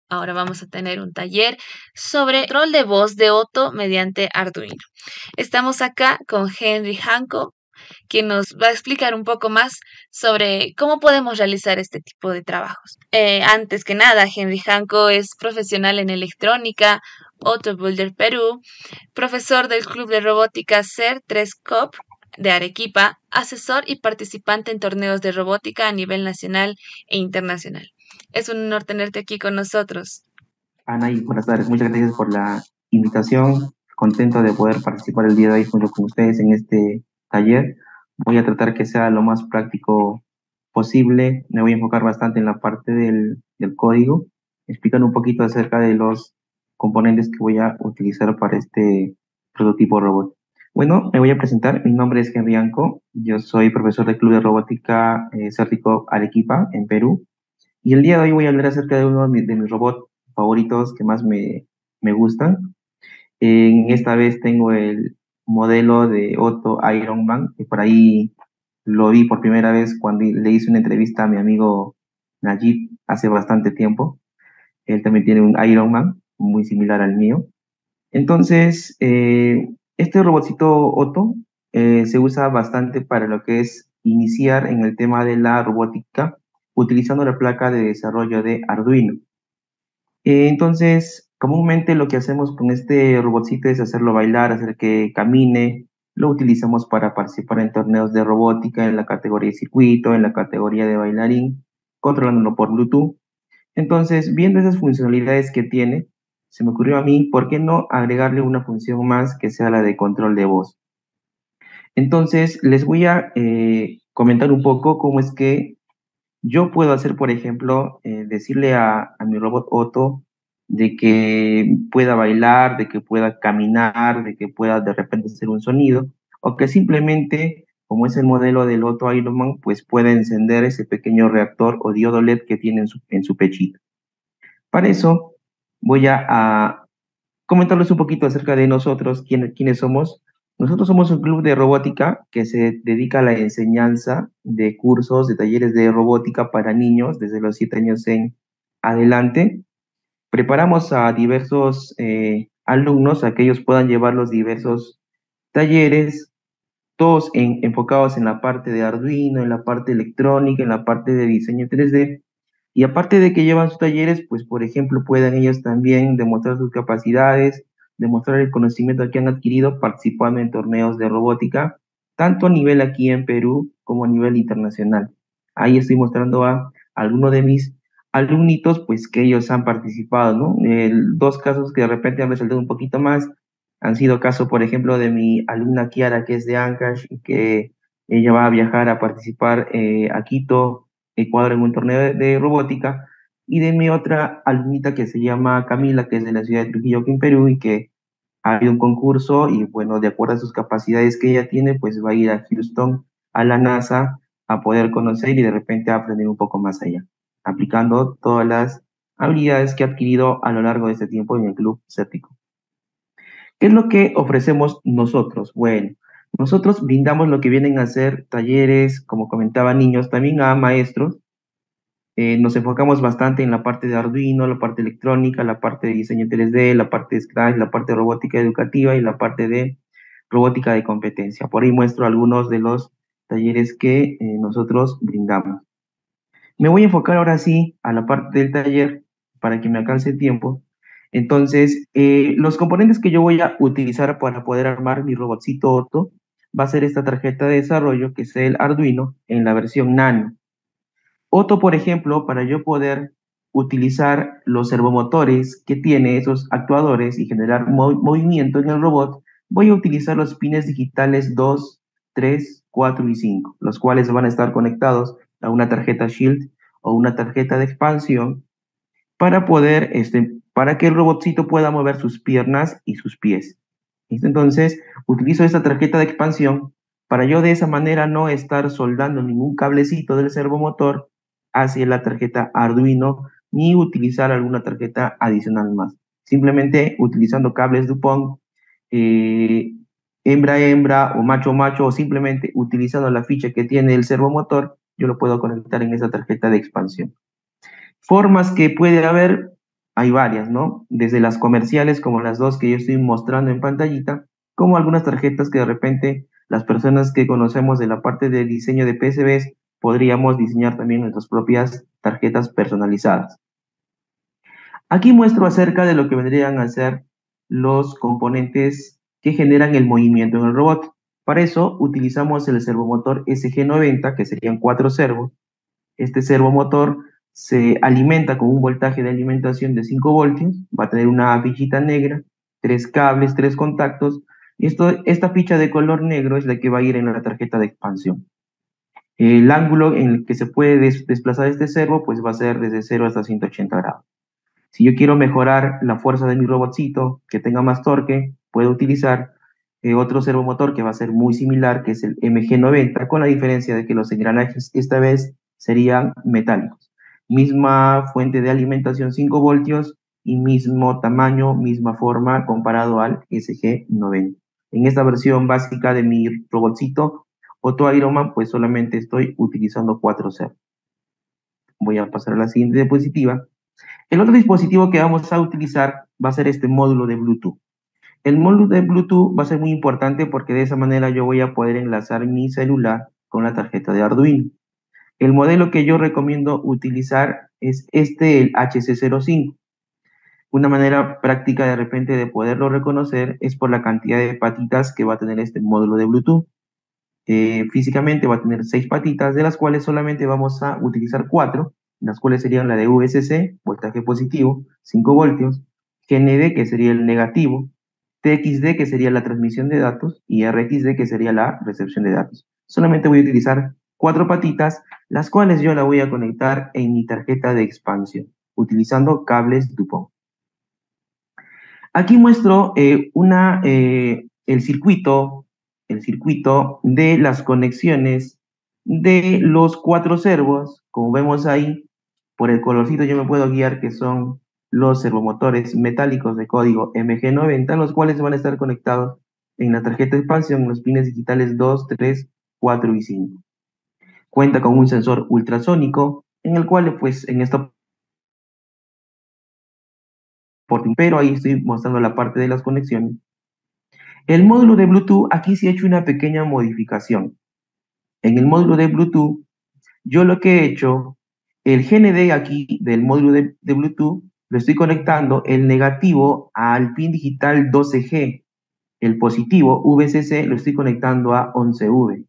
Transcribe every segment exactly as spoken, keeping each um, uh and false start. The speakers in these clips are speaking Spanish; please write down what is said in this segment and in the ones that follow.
Ahora vamos a tener un taller sobre control de voz de Otto mediante Arduino. Estamos acá con Henry Hanco, quien nos va a explicar un poco más sobre cómo podemos realizar este tipo de trabajos. Eh, antes que nada, Henry Hanco es profesional en electrónica, Otto Builder Perú, profesor del Club de Robótica C E R tres C O P de Arequipa, asesor y participante en torneos de robótica a nivel nacional e internacional. Es un honor tenerte aquí con nosotros. Ana, y buenas tardes. Muchas gracias por la invitación. Contento de poder participar el día de hoy junto con ustedes en este taller. Voy a tratar que sea lo más práctico posible. Me voy a enfocar bastante en la parte del, del código, explicando un poquito acerca de los componentes que voy a utilizar para este prototipo robot. Bueno, me voy a presentar. Mi nombre es Henry Anco. Yo soy profesor del Club de Robótica eh, Cértico Arequipa, en Perú. Y el día de hoy voy a hablar acerca de uno de mis, de mis robots favoritos que más me, me gustan. En esta vez tengo el modelo de Otto Iron Man, que por ahí lo vi por primera vez cuando le hice una entrevista a mi amigo Najib hace bastante tiempo. Él también tiene un Iron Man muy similar al mío. Entonces, eh, este robotcito Otto eh, se usa bastante para lo que es iniciar en el tema de la robótica utilizando la placa de desarrollo de Arduino. Eh, entonces, comúnmente lo que hacemos con este robotcito es hacerlo bailar, hacer que camine. Lo utilizamos para participar en torneos de robótica en la categoría de circuito, en la categoría de bailarín, controlándolo por Bluetooth. Entonces, viendo esas funcionalidades que tiene, se me ocurrió a mí, ¿por qué no agregarle una función más que sea la de control de voz? Entonces, les voy a eh, comentar un poco cómo es que yo puedo hacer, por ejemplo, eh, decirle a, a mi robot Otto de que pueda bailar, de que pueda caminar, de que pueda de repente hacer un sonido, o que simplemente, como es el modelo del Otto Iron Man, pues pueda encender ese pequeño reactor o diodo L E D que tiene en su, en su pechito. Para eso voy a, a comentarles un poquito acerca de nosotros, quién, quiénes somos. Nosotros somos un club de robótica que se dedica a la enseñanza de cursos, de talleres de robótica para niños desde los siete años en adelante. Preparamos a diversos eh, alumnos a que ellos puedan llevar los diversos talleres, todos en- enfocados en la parte de Arduino, en la parte electrónica, en la parte de diseño tres D. Y aparte de que llevan sus talleres, pues por ejemplo puedan ellos también demostrar sus capacidades, demostrar el conocimiento que han adquirido participando en torneos de robótica, tanto a nivel aquí en Perú como a nivel internacional. Ahí estoy mostrando a algunos de mis alumnitos, pues que ellos han participado, ¿no? El- dos casos que de repente han resaltado un poquito más han sido caso, por ejemplo, de mi alumna Kiara, que es de Ancash, y que ella va a viajar a participar eh, a Quito, Ecuador, en un torneo de, de robótica, y de mi otra alumnita que se llama Camila, que es de la ciudad de Trujillo, aquí en Perú, y que ha habido un concurso, y bueno, de acuerdo a sus capacidades que ella tiene, pues va a ir a Houston, a la NASA, a poder conocer y de repente a aprender un poco más allá, aplicando todas las habilidades que ha adquirido a lo largo de este tiempo en el club cértico. ¿Qué es lo que ofrecemos nosotros? Bueno, nosotros brindamos lo que vienen a ser talleres, como comentaba, niños, también a maestros. Eh, nos enfocamos bastante en la parte de Arduino, la parte electrónica, la parte de diseño tres D, la parte de Scratch, la parte de robótica educativa y la parte de robótica de competencia. Por ahí muestro algunos de los talleres que eh, nosotros brindamos. Me voy a enfocar ahora sí a la parte del taller para que me alcance el tiempo. Entonces, eh, los componentes que yo voy a utilizar para poder armar mi robotcito Otto va a ser esta tarjeta de desarrollo que es el Arduino en la versión Nano. Otto, por ejemplo, para yo poder utilizar los servomotores que tiene esos actuadores y generar mov- movimiento en el robot, voy a utilizar los pines digitales dos, tres, cuatro y cinco, los cuales van a estar conectados a una tarjeta Shield o una tarjeta de expansión para poder, este, para que el robotcito pueda mover sus piernas y sus pies. ¿Listo? Entonces, utilizo esta tarjeta de expansión para yo de esa manera no estar soldando ningún cablecito del servomotor hacia la tarjeta Arduino ni utilizar alguna tarjeta adicional más. Simplemente utilizando cables Dupont, eh, hembra hembra o macho macho o simplemente utilizando la ficha que tiene el servomotor, yo lo puedo conectar en esa tarjeta de expansión. Formas que puede haber, hay varias, ¿no? Desde las comerciales, como las dos que yo estoy mostrando en pantallita, como algunas tarjetas que de repente las personas que conocemos de la parte de diseño de P C Bs podríamos diseñar también nuestras propias tarjetas personalizadas. Aquí muestro acerca de lo que vendrían a ser los componentes que generan el movimiento en el robot. Para eso utilizamos el servomotor S G noventa, que serían cuatro servos. Este servomotor se alimenta con un voltaje de alimentación de cinco voltios, va a tener una fichita negra, tres cables, tres contactos, y esto, esta ficha de color negro es la que va a ir en la tarjeta de expansión. El ángulo en el que se puede des desplazar este servo pues va a ser desde cero hasta ciento ochenta grados. Si yo quiero mejorar la fuerza de mi robotcito, que tenga más torque, puedo utilizar eh, otro servomotor que va a ser muy similar, que es el M G noventa, con la diferencia de que los engranajes esta vez serían metálicos. Misma fuente de alimentación cinco voltios y mismo tamaño, misma forma comparado al S G noventa. En esta versión básica de mi robotcito Otto Ironman, pues solamente estoy utilizando cuatro servos. Voy a pasar a la siguiente diapositiva. El otro dispositivo que vamos a utilizar va a ser este módulo de Bluetooth. El módulo de Bluetooth va a ser muy importante porque de esa manera yo voy a poder enlazar mi celular con la tarjeta de Arduino. El modelo que yo recomiendo utilizar es este, el H C cero cinco. Una manera práctica de repente de poderlo reconocer es por la cantidad de patitas que va a tener este módulo de Bluetooth. Eh, físicamente va a tener seis patitas, de las cuales solamente vamos a utilizar cuatro, las cuales serían la de V S C, voltaje positivo, cinco voltios, G N D, que sería el negativo, T X D, que sería la transmisión de datos, y R X D, que sería la recepción de datos. Solamente voy a utilizar cuatro patitas, las cuales yo la voy a conectar en mi tarjeta de expansión, utilizando cables DuPont. Aquí muestro eh, una, eh, el circuito, el circuito de las conexiones de los cuatro servos. Como vemos ahí, por el colorcito yo me puedo guiar que son los servomotores metálicos de código M G noventa, los cuales van a estar conectados en la tarjeta de expansión, en los pines digitales dos, tres, cuatro y cinco. Cuenta con un sensor ultrasónico, en el cual, pues, en esta pero ahí estoy mostrando la parte de las conexiones. El módulo de Bluetooth, aquí sí he hecho una pequeña modificación. En el módulo de Bluetooth, yo lo que he hecho, el G N D aquí del módulo de, de Bluetooth, lo estoy conectando el negativo al pin digital doce G. El positivo, V C C, lo estoy conectando a once V.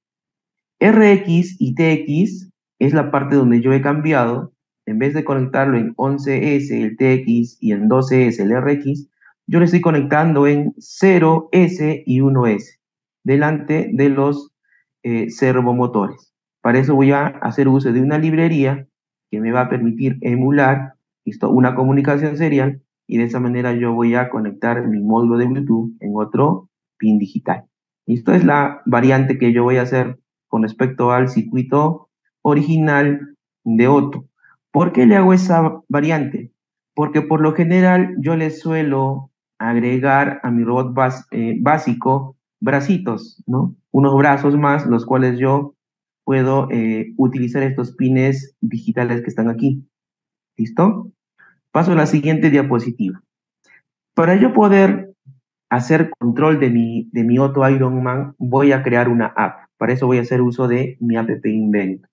R X y T X es la parte donde yo he cambiado. En vez de conectarlo en once S el T X y en doce S el R X, yo lo estoy conectando en cero S y uno S, delante de los eh, servomotores. Para eso voy a hacer uso de una librería que me va a permitir emular esto, una comunicación serial, y de esa manera yo voy a conectar mi módulo de Bluetooth en otro pin digital. Esto es la variante que yo voy a hacer con respecto al circuito original de Otto. ¿Por qué le hago esa variante? Porque por lo general yo le suelo agregar a mi robot bas, eh, básico bracitos, ¿no? Unos brazos más, los cuales yo puedo eh, utilizar estos pines digitales que están aquí. ¿Listo? Paso a la siguiente diapositiva. Para yo poder hacer control de mi, de mi Otto Ironman, voy a crear una app. Para eso voy a hacer uso de mi app Inventor.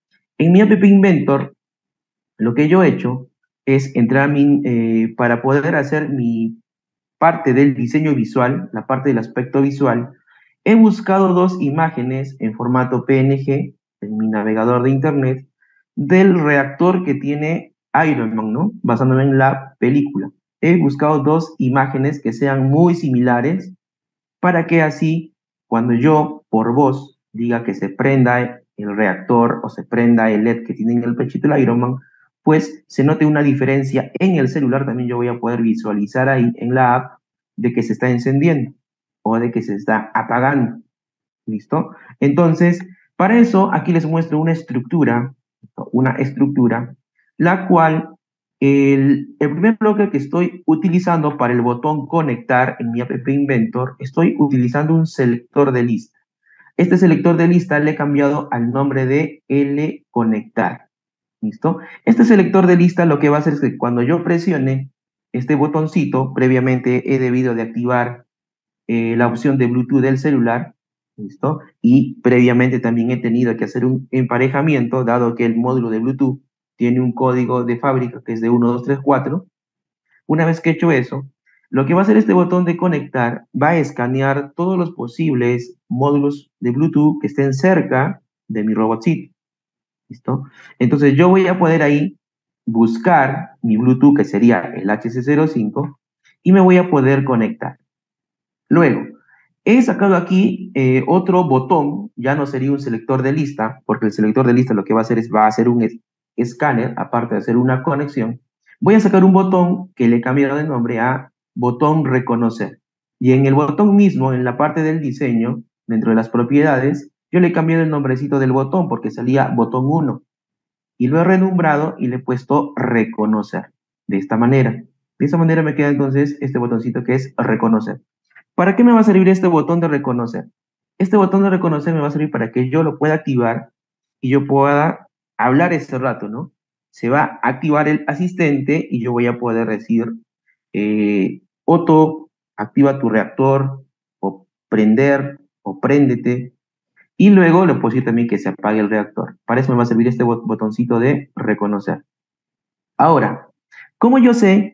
En mi app Inventor, lo que yo he hecho es entrar a mi, eh, para poder hacer mi parte del diseño visual, la parte del aspecto visual, he buscado dos imágenes en formato P N G en mi navegador de internet del reactor que tiene Iron Man, ¿no? Basándome en la película. He buscado dos imágenes que sean muy similares para que así, cuando yo por voz diga que se prenda el reactor o se prenda el L E D que tiene en el pechito del Iron Man, pues se note una diferencia en el celular. También yo voy a poder visualizar ahí en la app de que se está encendiendo o de que se está apagando. ¿Listo? Entonces, para eso, aquí les muestro una estructura, una estructura, la cual el, el primer bloque que estoy utilizando para el botón conectar en mi app Inventor, estoy utilizando un selector de lista. Este selector de lista le he cambiado al nombre de L conectar. ¿Listo? Este selector de lista lo que va a hacer es que cuando yo presione este botoncito, previamente he debido de activar eh, la opción de Bluetooth del celular, ¿listo? Y previamente también he tenido que hacer un emparejamiento, dado que el módulo de Bluetooth tiene un código de fábrica que es de uno dos tres cuatro. Una vez que he hecho eso, lo que va a hacer este botón de conectar va a escanear todos los posibles módulos de Bluetooth que estén cerca de mi robotcito. ¿Listo? Entonces yo voy a poder ahí buscar mi Bluetooth, que sería el H C cero cinco, y me voy a poder conectar. Luego, he sacado aquí eh, otro botón, ya no sería un selector de lista, porque el selector de lista lo que va a hacer es, va a hacer un es escáner, aparte de hacer una conexión. Voy a sacar un botón que le he cambiado de nombre a botón reconocer. Y en el botón mismo, en la parte del diseño, dentro de las propiedades, yo le he cambiado el nombrecito del botón porque salía botón uno. Y lo he renombrado y le he puesto reconocer. De esta manera. De esta manera me queda entonces este botoncito que es reconocer. ¿Para qué me va a servir este botón de reconocer? Este botón de reconocer me va a servir para que yo lo pueda activar y yo pueda hablar ese rato, ¿no? Se va a activar el asistente y yo voy a poder decir, eh, Otto, activa tu reactor, o prender, o préndete, y luego le puedo decir también que se apague el reactor. Para eso me va a servir este bot- botoncito de reconocer. Ahora, ¿cómo yo sé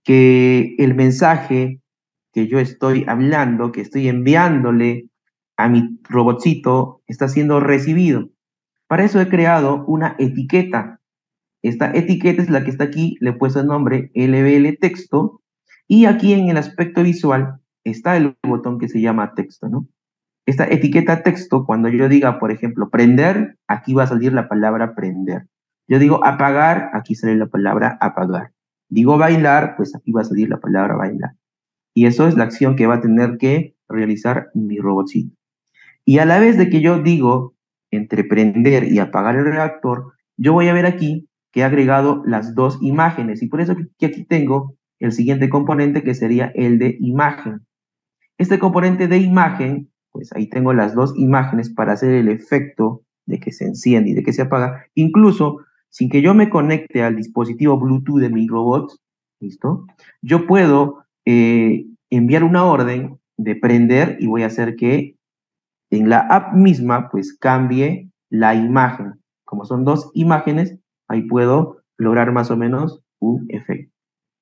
que el mensaje que yo estoy hablando, que estoy enviándole a mi robotcito, está siendo recibido? Para eso he creado una etiqueta. Esta etiqueta es la que está aquí, le he puesto el nombre L B L texto, y aquí en el aspecto visual está el botón que se llama texto, ¿no? Esta etiqueta texto, cuando yo diga, por ejemplo, prender, aquí va a salir la palabra prender. Yo digo apagar, aquí sale la palabra apagar. Digo bailar, pues aquí va a salir la palabra bailar. Y eso es la acción que va a tener que realizar mi robotcito. Y a la vez de que yo digo entre prender y apagar el reactor, yo voy a ver aquí que he agregado las dos imágenes. Y por eso que aquí tengo el siguiente componente que sería el de imagen. Este componente de imagen, pues ahí tengo las dos imágenes para hacer el efecto de que se enciende y de que se apaga, incluso sin que yo me conecte al dispositivo Bluetooth de mi robot, ¿listo? Yo puedo eh, enviar una orden de prender y voy a hacer que en la app misma, pues cambie la imagen. Como son dos imágenes, ahí puedo lograr más o menos un efecto.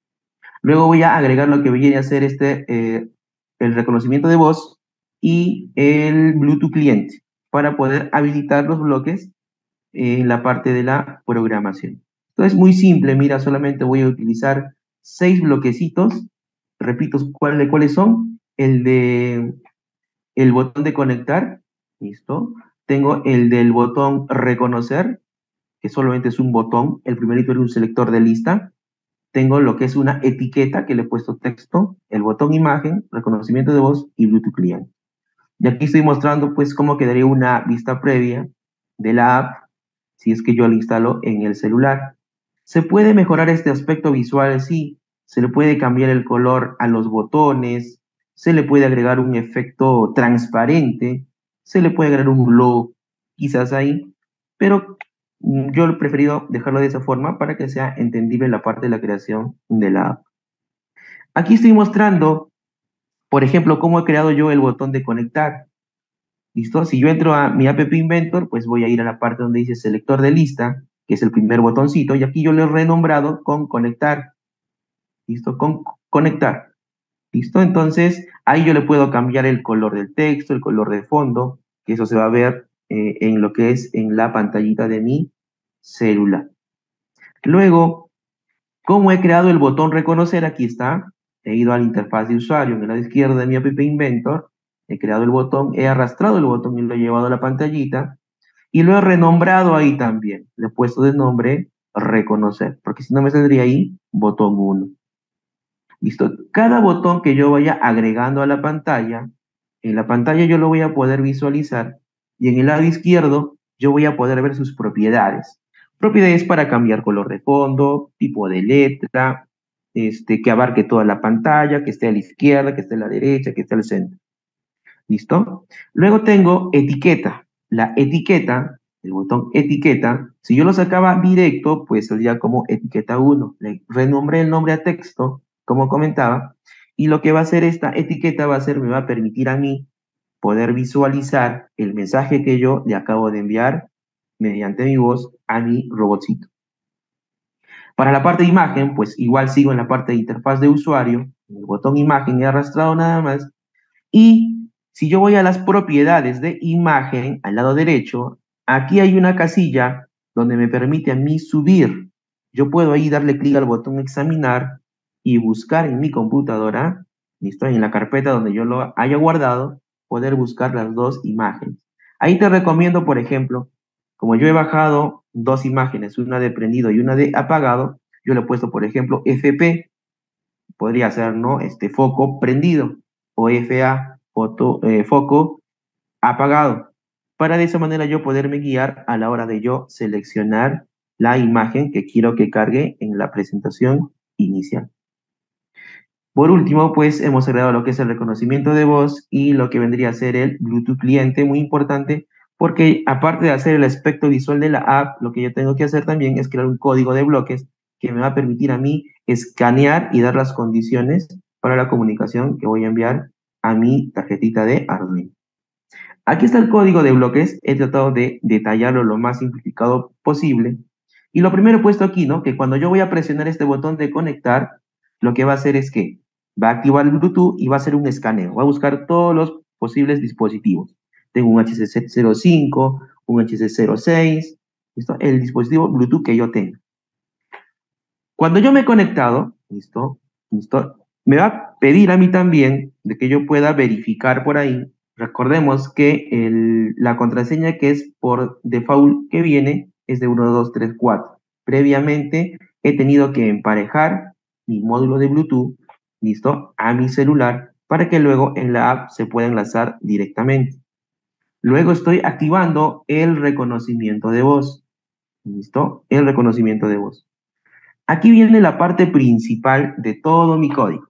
Luego voy a agregar lo que viene a ser este, eh, el reconocimiento de voz y el Bluetooth cliente para poder habilitar los bloques en la parte de la programación. Entonces, muy simple, mira, solamente voy a utilizar seis bloquecitos. Repito, ¿cuáles, cuáles son? El de el botón de conectar, ¿listo? Tengo el del botón reconocer, que solamente es un botón. El primerito era un selector de lista. Tengo lo que es una etiqueta que le he puesto texto, el botón imagen, reconocimiento de voz y Bluetooth cliente. Y aquí estoy mostrando pues cómo quedaría una vista previa de la app si es que yo la instalo en el celular. ¿Se puede mejorar este aspecto visual? Sí. Se le puede cambiar el color a los botones, se le puede agregar un efecto transparente, se le puede agregar un glow quizás ahí, pero mm, yo he preferido dejarlo de esa forma para que sea entendible la parte de la creación de la app. Aquí estoy mostrando, por ejemplo, cómo he creado yo el botón de conectar. ¿Listo? Si yo entro a mi App Inventor, pues voy a ir a la parte donde dice selector de lista, que es el primer botoncito, y aquí yo lo he renombrado con conectar. ¿Listo? Con conectar. ¿Listo? Entonces, ahí yo le puedo cambiar el color del texto, el color de fondo, que eso se va a ver eh, en lo que es en la pantallita de mi celular. Luego, ¿cómo he creado el botón reconocer? Aquí está. He ido a la interfaz de usuario en el lado izquierdo de mi App Inventor. He creado el botón, he arrastrado el botón y lo he llevado a la pantallita. Y lo he renombrado ahí también. Le he puesto de nombre reconocer, porque si no me saldría ahí botón uno. Listo. Cada botón que yo vaya agregando a la pantalla, en la pantalla yo lo voy a poder visualizar y en el lado izquierdo yo voy a poder ver sus propiedades. Propiedades para cambiar color de fondo, tipo de letra, este, que abarque toda la pantalla, que esté a la izquierda, que esté a la derecha, que esté al centro. ¿Listo? Luego tengo etiqueta. La etiqueta, el botón etiqueta, si yo lo sacaba directo, pues salía como etiqueta uno. Le renombré el nombre a texto como comentaba, y lo que va a hacer esta etiqueta va a ser, me va a permitir a mí poder visualizar el mensaje que yo le acabo de enviar mediante mi voz a mi robotcito. Para la parte de imagen, pues igual sigo en la parte de interfaz de usuario, en el botón imagen he arrastrado nada más, y si yo voy a las propiedades de imagen, al lado derecho, aquí hay una casilla donde me permite a mí subir. Yo puedo ahí darle clic al botón examinar y buscar en mi computadora, listo, en la carpeta donde yo lo haya guardado, poder buscar las dos imágenes. Ahí te recomiendo, por ejemplo, como yo he bajado dos imágenes, una de prendido y una de apagado, yo le he puesto, por ejemplo, F P, podría ser, ¿no? Este foco prendido, o F A, foto, eh, foco apagado, para de esa manera yo poderme guiar a la hora de yo seleccionar la imagen que quiero que cargue en la presentación inicial. Por último, pues hemos agregado lo que es el reconocimiento de voz y lo que vendría a ser el Bluetooth cliente, muy importante, porque aparte de hacer el aspecto visual de la app, lo que yo tengo que hacer también es crear un código de bloques que me va a permitir a mí escanear y dar las condiciones para la comunicación que voy a enviar a mi tarjetita de Arduino. Aquí está el código de bloques, he tratado de detallarlo lo más simplificado posible. Y lo primero he puesto aquí, ¿no? Que cuando yo voy a presionar este botón de conectar, lo que va a hacer es que va a activar el Bluetooth y va a hacer un escaneo. Va a buscar todos los posibles dispositivos. Tengo un H C cero cinco, un H C cero seis, ¿listo? El dispositivo Bluetooth que yo tengo. Cuando yo me he conectado, ¿listo? ¿Listo? Me va a pedir a mí también de que yo pueda verificar por ahí. Recordemos que el, la contraseña que es por default que viene es de uno, dos, tres, cuatro. Previamente he tenido que emparejar mi módulo de Bluetooth, ¿listo? A mi celular para que luego en la app se pueda enlazar directamente. Luego estoy activando el reconocimiento de voz, ¿listo? El reconocimiento de voz. Aquí viene la parte principal de todo mi código.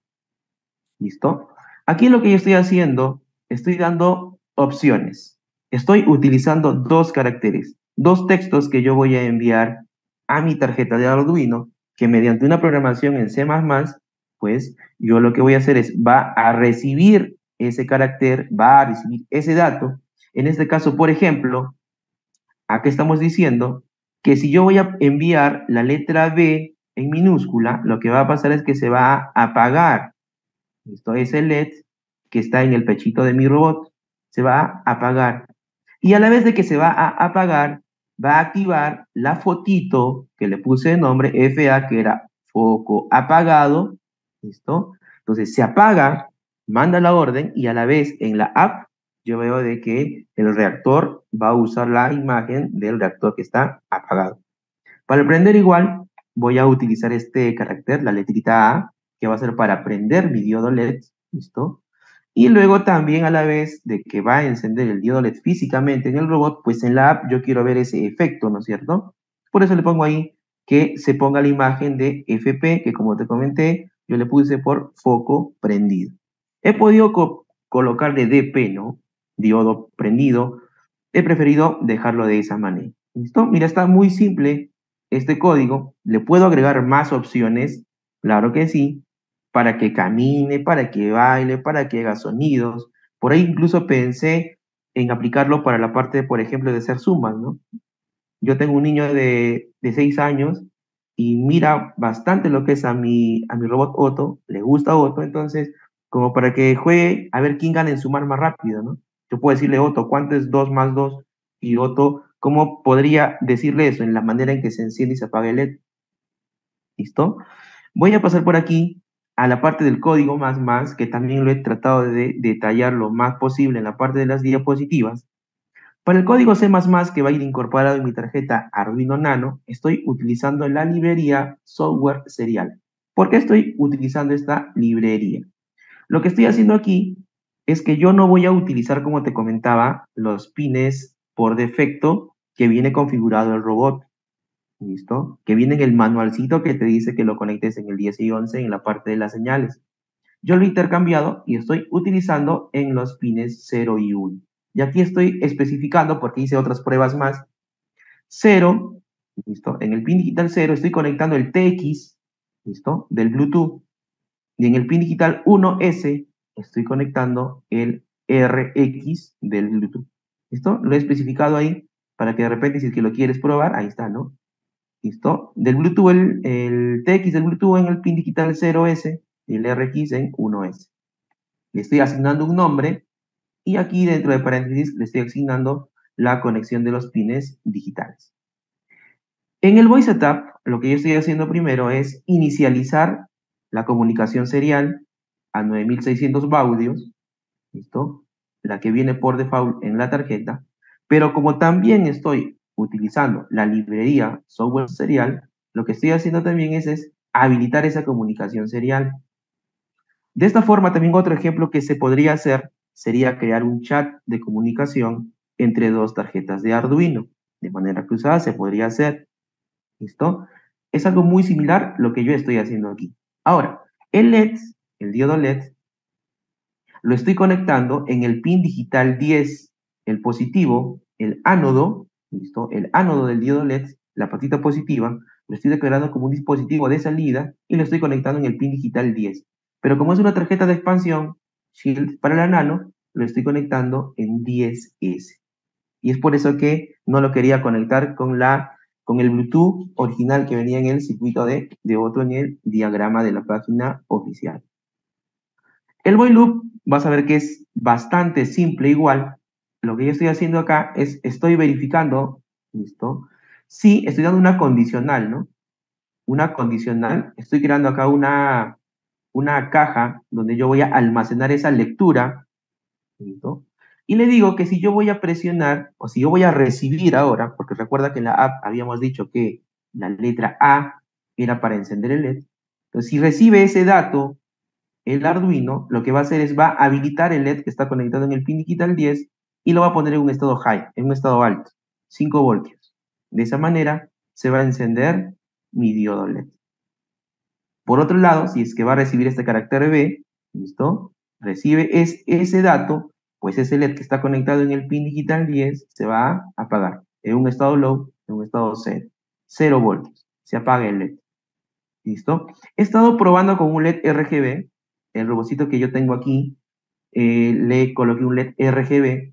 ¿Listo? Aquí lo que yo estoy haciendo, estoy dando opciones. Estoy utilizando dos caracteres, dos textos que yo voy a enviar a mi tarjeta de Arduino, que mediante una programación en C más más, pues yo lo que voy a hacer es, va a recibir ese carácter, va a recibir ese dato. En este caso, por ejemplo, aquí estamos diciendo que si yo voy a enviar la letra B en minúscula, lo que va a pasar es que se va a apagar. Esto es el L E D que está en el pechito de mi robot. Se va a apagar. Y a la vez de que se va a apagar, va a activar la fotito que le puse de nombre F A, que era foco apagado. ¿Listo? Entonces se apaga, manda la orden y a la vez en la app yo veo de que el reactor va a usar la imagen del reactor que está apagado. Para prender igual, voy a utilizar este carácter, la letrita A, que va a ser para prender mi diodo L E D, ¿listo? Y luego también a la vez de que va a encender el diodo L E D físicamente en el robot, pues en la app yo quiero ver ese efecto, ¿no es cierto? Por eso le pongo ahí que se ponga la imagen de F P, que como te comenté, yo le puse por foco prendido. He podido co colocarle D P, ¿no? Diodo prendido. He preferido dejarlo de esa manera. ¿Listo? Mira, está muy simple este código. Le puedo agregar más opciones, claro que sí, para que camine, para que baile, para que haga sonidos. Por ahí incluso pensé en aplicarlo para la parte, por ejemplo, de hacer zumbas, ¿no? Yo tengo un niño de, de seis años y mira bastante lo que es a mi, a mi robot Otto, le gusta Otto, entonces, como para que juegue a ver quién gana en sumar más rápido, ¿no? Yo puedo decirle, Otto, ¿cuánto es dos más dos? Y Otto, ¿cómo podría decirle eso? En la manera en que se enciende y se apaga el L E D. ¿Listo? Voy a pasar por aquí a la parte del código más más, que también lo he tratado de detallar lo más posible en la parte de las diapositivas. Para el código C más más que va a ir incorporado en mi tarjeta Arduino Nano, estoy utilizando la librería Software Serial. ¿Por qué estoy utilizando esta librería? Lo que estoy haciendo aquí es que yo no voy a utilizar, como te comentaba, los pines por defecto que viene configurado el robot. ¿Listo? Que viene en el manualcito que te dice que lo conectes en el diez y once en la parte de las señales. Yo lo he intercambiado y estoy utilizando en los pines cero y uno. Y aquí estoy especificando, porque hice otras pruebas más, cero, ¿listo? En el pin digital cero estoy conectando el T X, ¿listo? Del Bluetooth, Y en el pin digital uno ese estoy conectando el R X del Bluetooth. ¿Listo? Lo he especificado ahí para que de repente, si es que lo quieres probar, ahí está, ¿no? ¿Listo? Del Bluetooth, el, el T X del Bluetooth en el pin digital cero ese y el R X en uno ese. Le estoy asignando un nombre y aquí dentro de paréntesis le estoy asignando la conexión de los pines digitales. En el Voice Setup, lo que yo estoy haciendo primero es inicializar la comunicación serial a nueve mil seiscientos baudios, ¿listo? La que viene por default en la tarjeta, pero como también estoy utilizando la librería software serial, lo que estoy haciendo también es, es habilitar esa comunicación serial. De esta forma, también otro ejemplo que se podría hacer sería crear un chat de comunicación entre dos tarjetas de Arduino. De manera cruzada se podría hacer. ¿Listo? Es algo muy similar lo que yo estoy haciendo aquí. Ahora, el L E D, el diodo L E D, lo estoy conectando en el pin digital diez, el positivo, el ánodo, ¿listo? El ánodo del diodo L E D, la patita positiva, lo estoy declarando como un dispositivo de salida y lo estoy conectando en el pin digital diez. Pero como es una tarjeta de expansión, Shield para la nano, lo estoy conectando en diez ese. Y es por eso que no lo quería conectar con, la, con el Bluetooth original que venía en el circuito de, de Otto en el diagrama de la página oficial. El while loop, vas a ver que es bastante simple igual. Lo que yo estoy haciendo acá es, estoy verificando, ¿listo? Sí, estoy dando una condicional, ¿no? Una condicional, estoy creando acá una, una caja donde yo voy a almacenar esa lectura, ¿listo? Y le digo que si yo voy a presionar, o si yo voy a recibir ahora, porque recuerda que en la app habíamos dicho que la letra A era para encender el L E D, entonces si recibe ese dato, el Arduino lo que va a hacer es va a habilitar el L E D que está conectado en el pin digital diez y lo va a poner en un estado high, en un estado alto, cinco voltios. De esa manera se va a encender mi diodo L E D. Por otro lado, si es que va a recibir este carácter B, ¿listo? Recibe es, ese dato, pues ese L E D que está conectado en el pin digital diez se va a apagar en un estado low, en un estado cero, cero voltios. Se apaga el L E D. ¿Listo? He estado probando con un L E D R G B, el robocito que yo tengo aquí, eh, le coloqué un L E D R G B,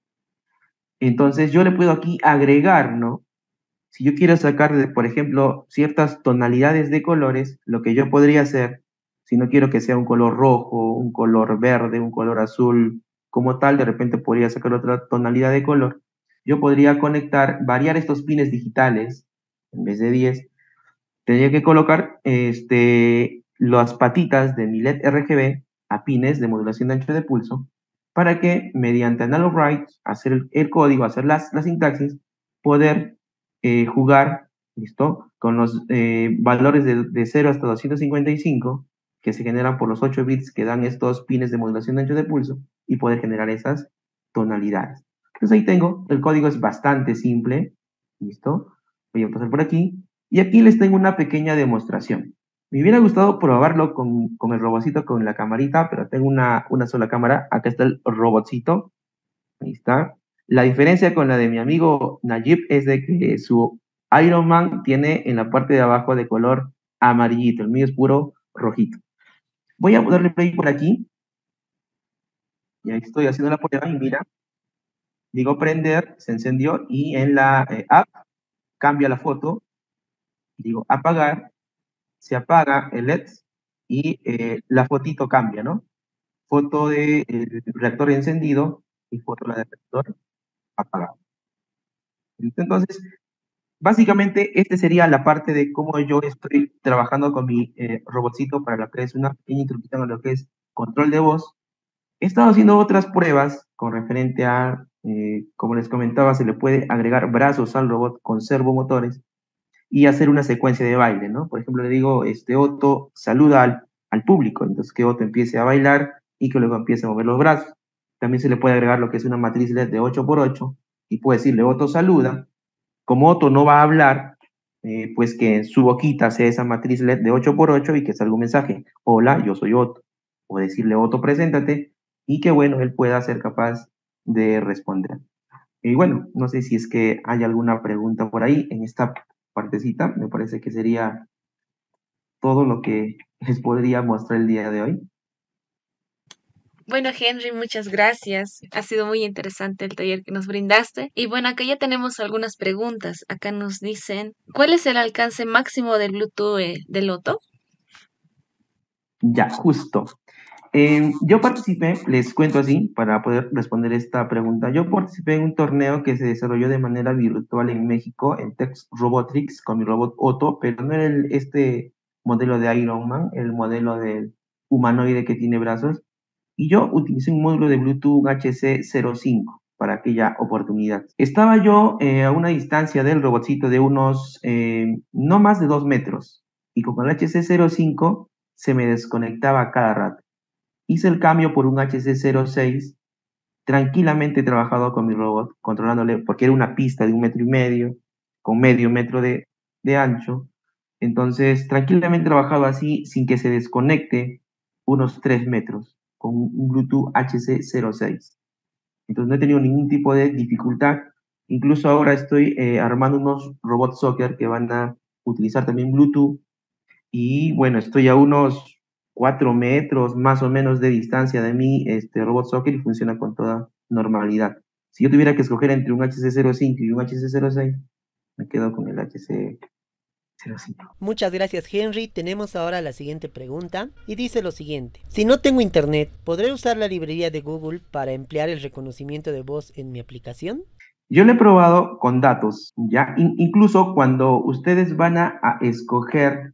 entonces yo le puedo aquí agregar, ¿no? Si yo quiero sacar, de, por ejemplo, ciertas tonalidades de colores, lo que yo podría hacer, si no quiero que sea un color rojo, un color verde, un color azul, como tal, de repente podría sacar otra tonalidad de color, yo podría conectar, variar estos pines digitales, en vez de diez, tendría que colocar este, las patitas de mi L E D R G B a pines de modulación de ancho de pulso para que mediante analog write, hacer el, el código, hacer las, la sintaxis, poder eh, jugar, ¿listo? Con los eh, valores de, de cero hasta doscientos cincuenta y cinco que se generan por los ocho bits que dan estos pines de modulación de ancho de pulso y poder generar esas tonalidades. Entonces ahí tengo, el código es bastante simple, ¿listo? Voy a pasar por aquí y aquí les tengo una pequeña demostración. Me hubiera gustado probarlo con, con el robotcito, con la camarita, pero tengo una, una sola cámara. Acá está el robotcito. Ahí está. La diferencia con la de mi amigo Najib es de que su Iron Man tiene en la parte de abajo de color amarillito. El mío es puro rojito. Voy a darle play por aquí. Y ahí estoy haciendo la prueba y mira, digo prender, se encendió y en la eh, app cambia la foto. Digo apagar, se apaga el L E D y eh, la fotito cambia, ¿no? Foto del de reactor encendido y foto la del reactor apagado. Entonces, básicamente, esta sería la parte de cómo yo estoy trabajando con mi eh, robotcito para lo que es una pequeña introducción a lo que es control de voz. He estado haciendo otras pruebas con referente a, eh, como les comentaba, se le puede agregar brazos al robot con servomotores y hacer una secuencia de baile, ¿no? Por ejemplo, le digo, este Otto saluda al, al público, entonces que Otto empiece a bailar y que luego empiece a mover los brazos. También se le puede agregar lo que es una matriz L E D de ocho por ocho y puede decirle Otto saluda. Como Otto no va a hablar, eh, pues que en su boquita sea esa matriz L E D de ocho por ocho y que salga un mensaje, hola, yo soy Otto. O decirle Otto, preséntate, y que bueno, él pueda ser capaz de responder. Y bueno, no sé si es que hay alguna pregunta por ahí en esta partecita. Me parece que sería todo lo que les podría mostrar el día de hoy. Bueno, Henry, muchas gracias. Ha sido muy interesante el taller que nos brindaste. Y bueno, acá ya tenemos algunas preguntas. Acá nos dicen, ¿cuál es el alcance máximo del Bluetooth eh, del Loto? Ya, justo. Eh, yo participé, les cuento así, para poder responder esta pregunta. Yo participé en un torneo que se desarrolló de manera virtual en México, en Tex Robotics, con mi robot Otto, pero no era el- este modelo de Iron Man, el modelo del humanoide que tiene brazos. Y yo utilicé un módulo de Bluetooth H C cero cinco para aquella oportunidad. Estaba yo eh, a una distancia del robotcito de unos, eh, no más de dos metros, y con el H C cero cinco se me desconectaba cada rato. Hice el cambio por un H C cero seis, tranquilamente he trabajado con mi robot, controlándole, porque era una pista de un metro y medio, con medio metro de, de ancho. Entonces, tranquilamente he trabajado así, sin que se desconecte unos tres metros, con un Bluetooth H C cero seis. Entonces, no he tenido ningún tipo de dificultad. Incluso ahora estoy eh, armando unos robots soccer que van a utilizar también Bluetooth y bueno, estoy a unos cuatro metros más o menos de distancia de mi este, robot soccer y funciona con toda normalidad. Si yo tuviera que escoger entre un H C cero cinco y un H C cero seis, me quedo con el H C cero cinco. Muchas gracias, Henry. Tenemos ahora la siguiente pregunta y dice lo siguiente. Si no tengo internet, ¿podré usar la librería de Google para emplear el reconocimiento de voz en mi aplicación? Yo lo he probado con datos, ¿ya? In- incluso cuando ustedes van a, a escoger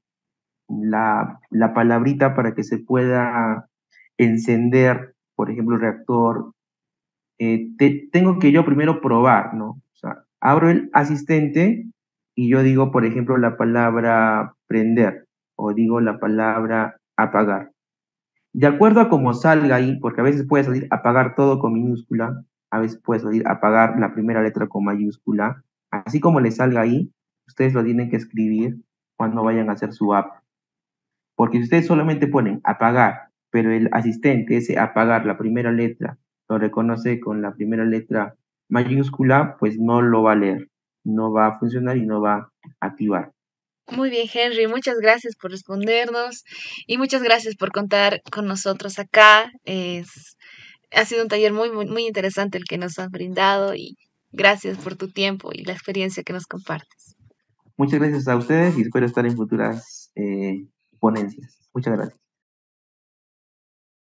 la, la palabrita para que se pueda encender, por ejemplo, el reactor, eh, te- tengo que yo primero probar, ¿no? O sea, abro el asistente y yo digo, por ejemplo, la palabra prender o digo la palabra apagar. De acuerdo a cómo salga ahí, porque a veces puede salir apagar todo con minúscula, a veces puede salir apagar la primera letra con mayúscula, así como le salga ahí, ustedes lo tienen que escribir cuando vayan a hacer su app. Porque si ustedes solamente ponen apagar, pero el asistente, ese apagar, la primera letra, lo reconoce con la primera letra mayúscula, pues no lo va a leer, no va a funcionar y no va a activar. Muy bien, Henry, muchas gracias por respondernos y muchas gracias por contar con nosotros acá. Es, ha sido un taller muy, muy, muy interesante el que nos has brindado y gracias por tu tiempo y la experiencia que nos compartes. Muchas gracias a ustedes y espero estar en futuras eh, ponencias. Muchas gracias.